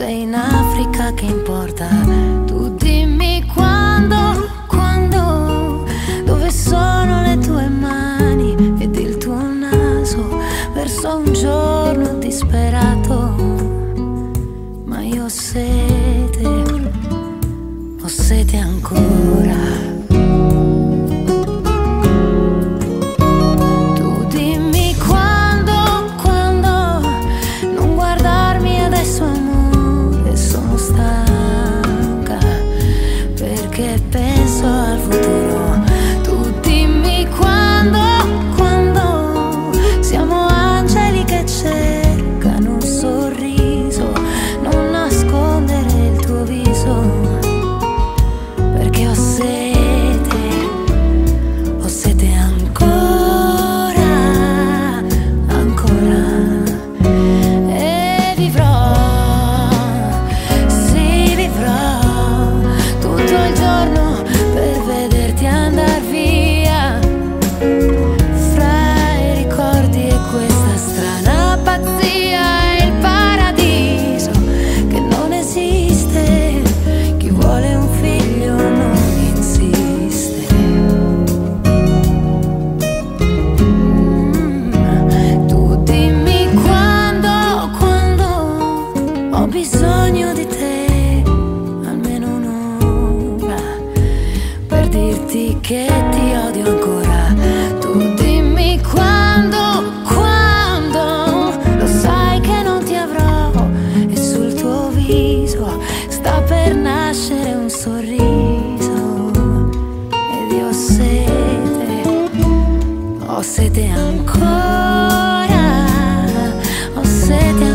sei in Africa, che importa? Tu dimmi quando, dove sono le tue mani ed il tuo naso verso un giorno disperato. Ma io ho sete ancora. Che penso al futuro. Tu dimmi quando siamo angeli che cercano un sorriso, non nascondere il tuo viso, perché ho sete ancora, ancora. E vivrò, sì vivrò tutto il giorno per vederti andar via, fra i ricordi e questa strana pazzia. È il paradiso che non esiste, chi vuole un figlio non insiste. Tu dimmi quando ho bisogno di te, almeno un'ora, per dirti che ti odio ancora. Tu dimmi quando lo sai che non ti avrò, e sul tuo viso sta per nascere un sorriso. Ed io ho sete ancora, ho sete ancora.